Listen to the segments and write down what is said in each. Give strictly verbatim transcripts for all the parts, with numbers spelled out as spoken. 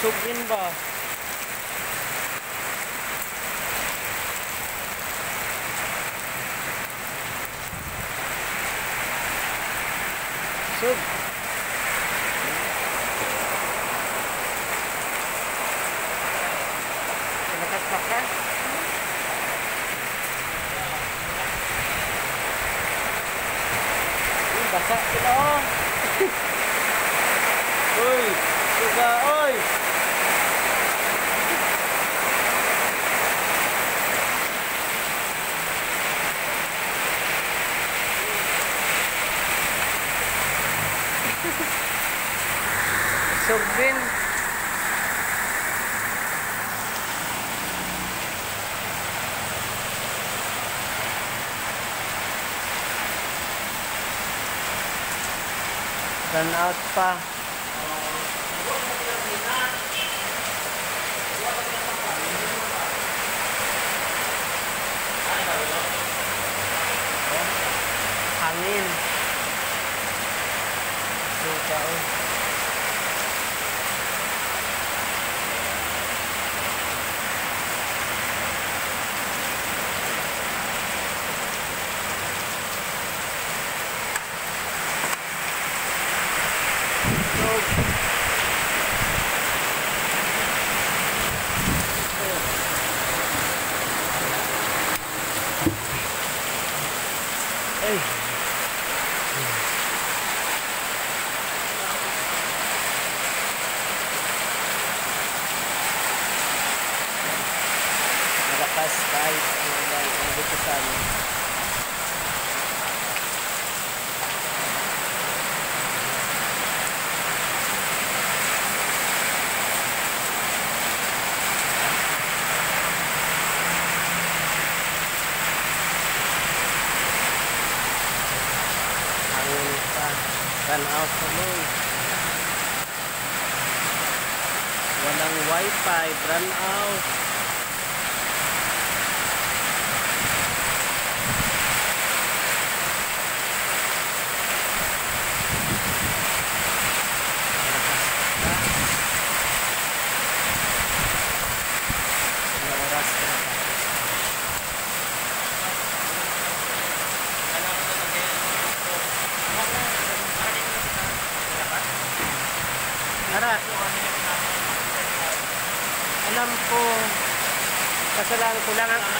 Sugin ba? Sug. Nakat-paka. Uy, basa sila oh. Uy, suga, oy. Sugin. Run out pa. Hangin. Suka oh. Hey. Malakas kahit ang bitusan. Run out tuloy. Walang wifi, run out. Ilang oras ka na tapos. Ara, alam ko, kasalanan ko lang ang...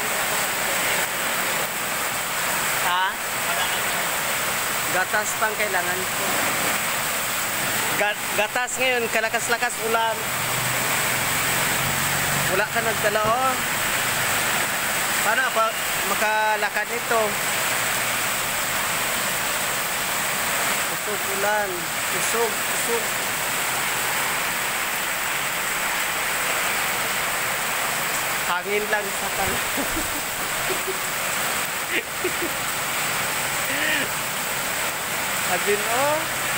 Ha? Gatas pang kailangan ko. Gat gatas ngayon, kalakas-lakas ulan. Wala ka nagdala, oh. Paano ako makalakad nito? Usog ulan. Usog, usog. Hangin lang sa tala. Hangin oh.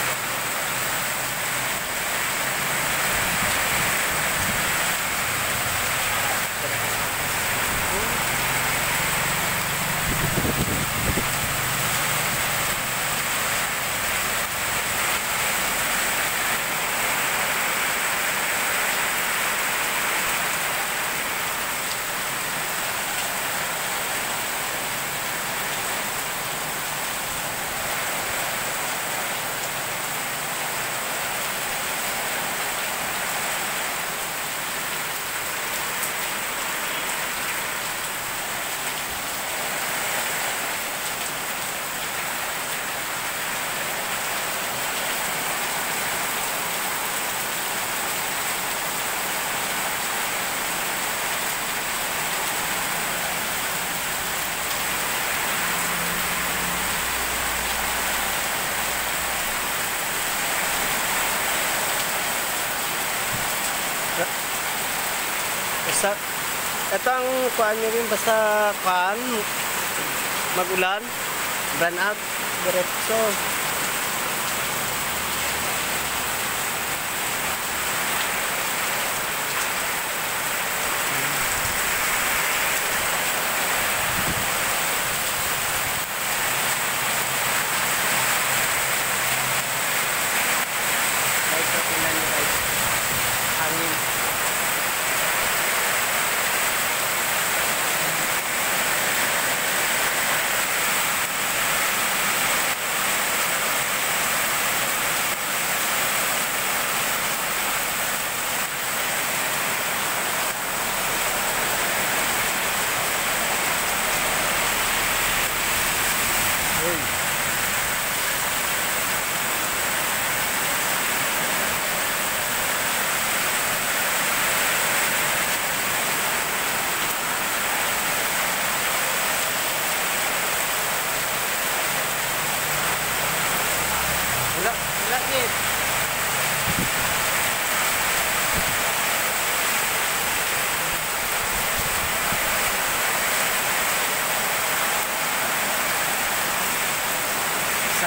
Basta, ito ang kuhaan nyo rin, basta kuhaan, magulan, run out, diretso. Guys, so tingnan nyo guys, hangin.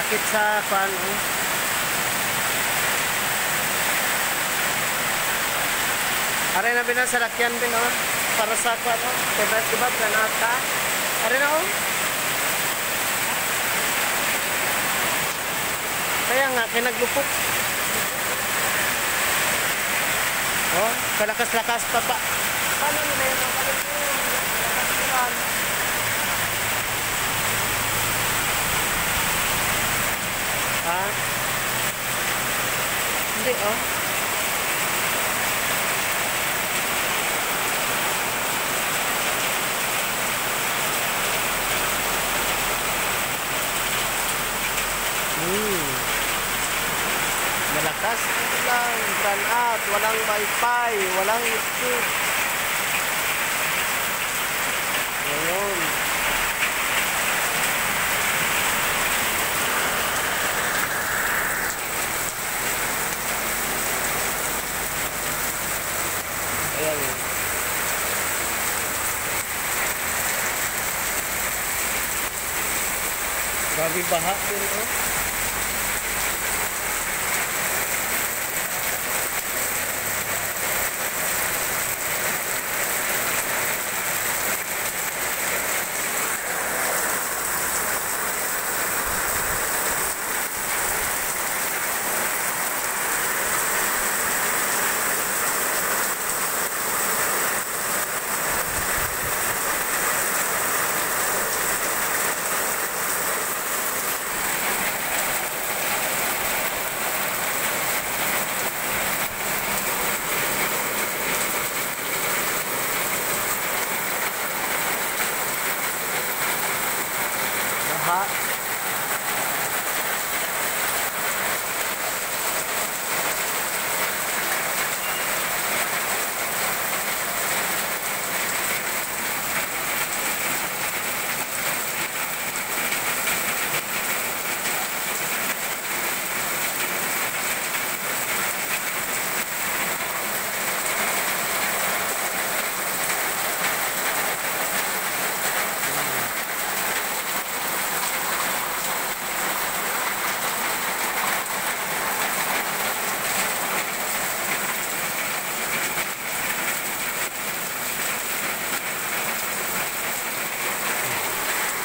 dikit sa kuan. Oh. Are na binan sa lakyan bin oh. Para sa kuan oh. Diba diba granat ka? Are na oh. Kaya nga kinaglupok. Oh, kalakas-lakas pa pa. Paano nila yung mga kalikuan? Ha? Hindi, oh. Hmm. Malakas lang, run out, walang wifi, walang YouTube. Ayun. Ayan. Grabe baha din, oh.